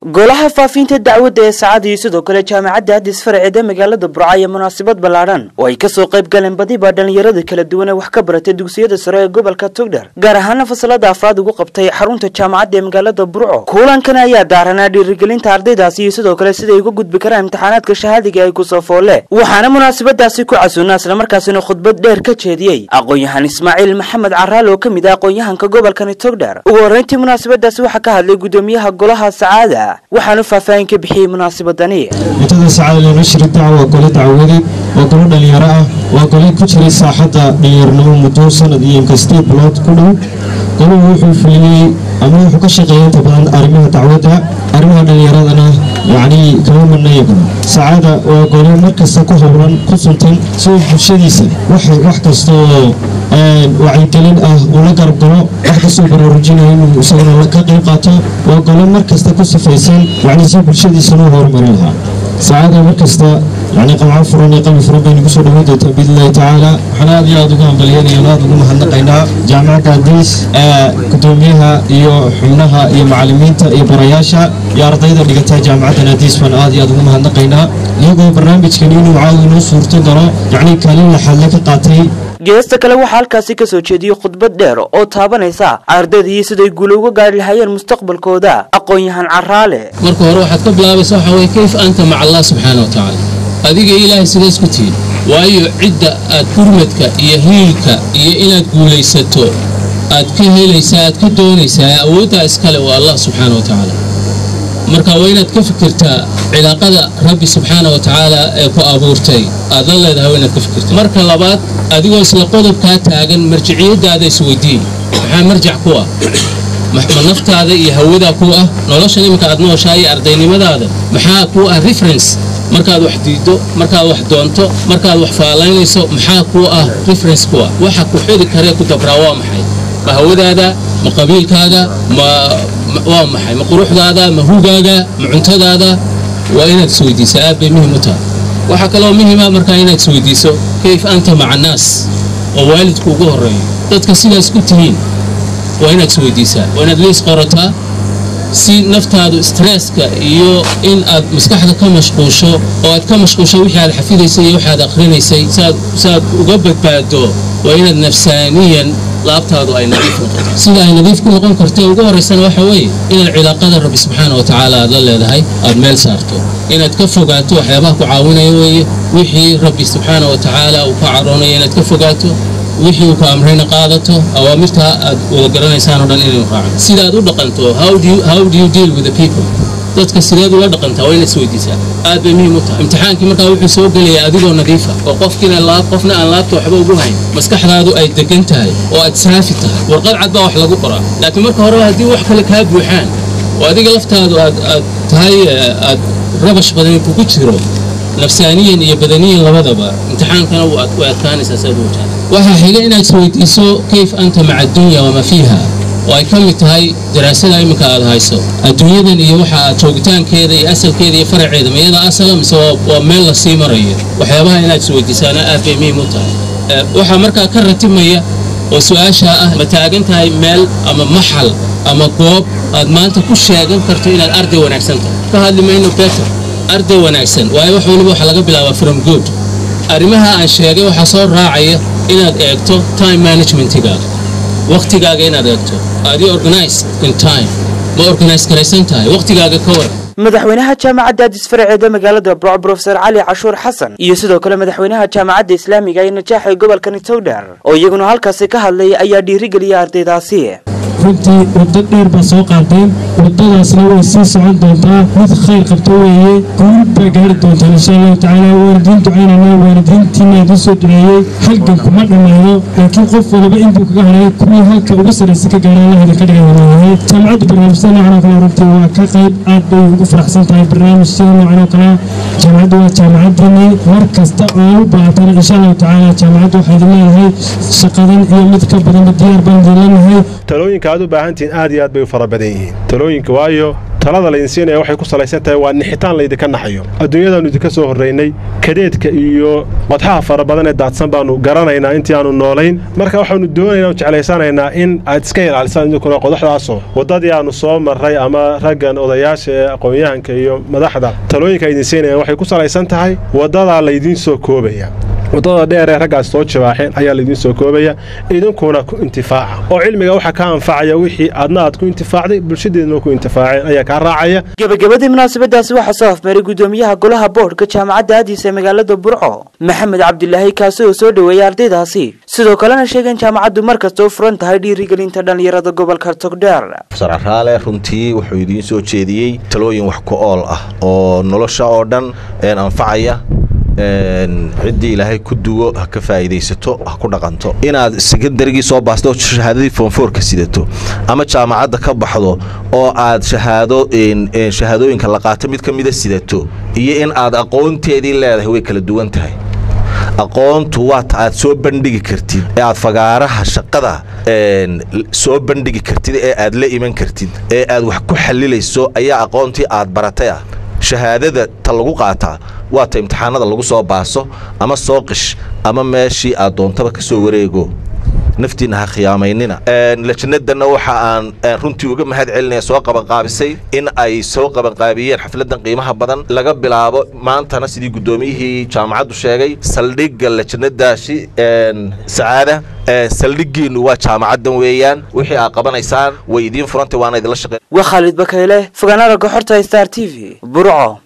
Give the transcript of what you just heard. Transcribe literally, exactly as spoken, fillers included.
golaha faafinta dacwadda ee saacad iyo sidoo kale jaamacadda Addis Farceeda magaalada Burco iyo munaasabad ballaaran oo ay ka soo qayb galeen badiba dhalinyarada kala duwan ee wax ka baratay dugsiyada sare ee gobolka Togdheer gaar ahaan fasalada afraad ugu qabtay xarunta jaamacadda ee magaalada Burco kulankan ayaa daaranaa dhiirigelinta ardaydaasi iyo sidoo kale sida ay uga gudbi karaan imtixaanaadka shahaadiga ay ku soo foole waxaana munaasabadaasi ku casuunaa isla markaasina khudbad dheer ka jeediyay aqoon-yahan Ismaaciil Maxamed Caraal oo kamid ah aqoon-yahanka gobolka Togdheer ugu horeyntii munaasabadaasi waxa ka hadlay gudoomiyaha golaha saacada waxaanu faahfaahin ka bixiyay munaasabadani inta saacada nashri dacwa gole dacwadii oo golo dhalinyaro ah waa gole ku jiray saaxada dhalinyarnimo muddo sanad iyo inkastay bilood ku dhow golo wuxuu fuliyay ama wuxuu ka shaqeeyay inta badan arrimaha dacwadda arrimaha dhalinyaradana yani kama marnayo saacada waa gole markasta ku howlan ku suntan soo bulshadiisa waxay wax kasto wacyigelin ah oo la garab galo wax kasoo baraarujinayo inuu isaguna ka qayb qaato waa gole markasta ku sifaysan يعني زي بالشدة سنوه ورمريها سعادة مركزة يعني قمع فرني قلب فرني بسوا لمدة بإذن الله تعالى حنا هذه أدوكم بليان يناد وقوم هنقينا جامعة أديس كتوميها يو حمناها يو معلمين يو برياشة يا رضيضة اللي قتها جامعة أديس فان هذه أدوكم هنقينا يقول برنامج كنين وعاونوا صورة درا يعني كلام لحلك قاتي geesta kale waxa halkaasi ka soo jeediyay khudbad dheer oo taabanaysa ardayda siday guul uga gaari lahaayeen mustaqbalkooda aqoon-yahan Caraale marka hore waxaad ka bilaabaysaa waxa way kayf anta ma Allah subhanahu wa ta'ala adiga ilaahay sida isku tiin waayo cidda aad gurmadka iyo hiilka iyo inaad guulaysato aad ka helaysaa aad ka doonaysaa awoodda iskale waa Allah subhanahu wa ta'ala marka waa inaad ka fikirtaa cilaaqada rabbi subhanahu wa ta'ala ee ku abuurtay aad leedahay waa inaad ka fikirtaa marka labaad adigoo isla qodobka taagan marjiciyadaada isweydiin maxaa marjac ku ah maxaa naftaada iyo hawada ku ah nolosha imka aad nooshahay ardaynimadaada maxaa ku ah reference markaad wax diido markaad wax doonto markaad wax faalaynayso maxaa ku ah reference ku ah waxa ku xiri kare ku dabraa waa maxay ma hawadaada ma qabiilkaaga ma waa maxay ma quruxdaada ma hugaaga ma cuntadaada waa inaad isweydiisaa aad bay muhiim u tahay waxa kale oo muhiim ah marka inaad isweydiiso كيف أنت مع الناس ووالدك وجهري تذكر سيلا سكتين وينك سويديسا وينك ليس قرتها سي نفط هذا ستريسك يو إن أد مسكحة كم مشقوشة أو أد كم مشقوشة وحي على الحفيد يسي وحي على آخرين يسي ساد ساد وقبل بعده وين نفسانيا لابت هذا أي نظيف سيلا أي نظيف كل قوم كرتة وجهر السنة وحوي إن العلاقة رب سبحانه وتعالى ظل هاي أدمال صارته إن تكفوا قاتوا حيابك وعاونا يوي وحي ربي سبحانه وتعالى وكعرونا إن تكفوا قاتوا وحي وكأمرين قادته أوامرتها وذكرنا إنسان ودن إلى القاع سيدا دور دقنته how do you how do you deal with the people dadka sida dور دقنته وين سويديسا aad bay muhiim u tahay imtixaankii markaa wuxuu soo galay adigoo nadiif ah oo qofkina laab qofna aan laabto waxba ugu hayn maskaxdaadu ay degan tahay oo aad saafi tahay warqad cad baa wax lagu qoraa laakiin marka hore hadii wax kale ka buuxaan oo adiga laftaadu aad tahay aad rabash badan ku jiro نفسانيا iyo badaniyan labadaba imtixaankana uu adkaan asaasad u tahay waxa xiga inaad sawaydiiso kayf anta ma'a ad-dunya wa ma fiha oo ay kamid tahay daraasada imika aad hayso adduunyadan iyo waxa aad joogitaankeeda iyo asalkeeda iyo faraceeda meeyada asal mise waa meel la sii marayo waxyaabaha inaad sawaydiisana aad bay muhiim u tahay waxa markaa ka ratibmaya oo su'aasha ah ma taagan tahay meel ama maxal ama goob aad maanta ku sheegan karto inaad arday wanaagsan tahay ka hadli mayno better arday wanaagsan waayo wax waliba waxa laga bilaabaa from good arimaha aan sheegay waxa soo raacaya inaad eegto time managementiga waqtigaaga inaad eegto aad organize in time ma organize karaysan tahay waqtigaaga ka war madaxweynaha jaamacadda Addis Farceeda magaalada Burco Professor Ali Cashuur Xasan iyo sidoo kale madaxweynaha jaamacadda Islaamiga ee Najaax gobolka Togdheer oo iyaguna halkaas ka hadlay ayaa dhiirigeliyay ardaydaasi runtii waddo dheer baa soo qaadeen waddadaasna way sii socon doontaa mid khayr qabto weeye guul baa gaari doontaa insha allahu tacaala waalidiin ducaynana waalidiintiina idin soo duceeyey halgan kuma dhammaado laakiin qof walba intuu kaga hadhay kuwii halka ugu sarraysa ka gaaraan lahada ka dhigan walaalahay jaamacadda barnaamijyada noocan oo kale runtii waa ka qayb aad bay ugu faraxsan tahay barnaamijyada noocan oo kale jaamacaddu waa jaamacaddani mar kasta oo u baahatana insha allahu tacaala jaamacaddu waxay idin leedahay shaqadan iyo mid ka badanba diyaar baan idin leenahay talooyinka aad u baahantiin aad iyo aad bay u fara badan yihiin talooyinka waayo talada la insiinaya waxay ku salaysan tahay waa nixitaan la idinka naxayo adduunyadaanu idinka soo horreynay kadeedka iyo qodxaha fara badan ee daadsan baanu garanaynaa intii aanu noolayn marka waxaanu doonaynaa oo jeclaysanaynaa in aad iska ilaalisaan idinkuna qodaxdaasoo waddadii aanu soo marray ama raggan odayaasha ee aqoon-yahanka iyo madaxda talooyinka idin siinayaan waxay ku salaysan tahay waddadaa laydiin soo koobaya waddada dheer ee raggaas soo jabaaxeen ayaa laydiin soo koobaya idinkuna ku intifaaca oo cilmiga waxa ka anfacaya wixii aadna aad ku intifaacday bulshadeedna ku intifaaceen ayaa kaa raacaya gabagabadii munaasabadaasi waxaa soo afmaray gudoomiyaha golaha boodhka jaamacadda aadiis ee magaalada burco maxamed cabdilaahi kaasi oo soo dhoweeyay ardaydaasi sidoo kalena sheegeen jaamacaddu mar kasta u furan tahay dhiirigelinta dhallinyarada gobolka togdheer sararaale runtii wuxuu idiin soo jeediyey talooyin wax ku ool ah oo nolosha oo dhan anfacaya ciddii ilaahay ku duwo ha ka faa'iidaysato ha ku dhaqanto inaad secondarygii soo baasto shahaadadii form four ka sidato ama jaamacadda ka baxdo oo aad shahaado shahaadooyinka la qaato mid ka mida sidato iyo in aad aqoonteedii leedahay way kala duwan tahay aqoontu waata aad soo bandhigi kartid ee aad fagaaraha shaqada soo bandhigi kartid ee aad la iman kartid ee aad wax ku xalilayso ayaa aqoontii aad baratay ah shahaadada ta lagu qaataa waa ta imtixaanada lagu soo baaso ama soo qish ama meeshii aad doontaba ka soo wareego naftiina ha khiyaamaynina lajnadana waxa aan runtii uga mahad celinaya soo qaban qaabisay in ay soo qaban qaabiyeen xafladan qiimaha badan laga bilaabo maantana sidii gudoomiyihii jaamacaddu sheegay saldhigga lajnadaasi sacaada saldhiggeenu waa jaamacaddan weeyaan wixii aad qabanaysaan way idiin furantay waana idinla shaqeyn waa Khalid Bakayle fogaanada goxorta Star T V Burco.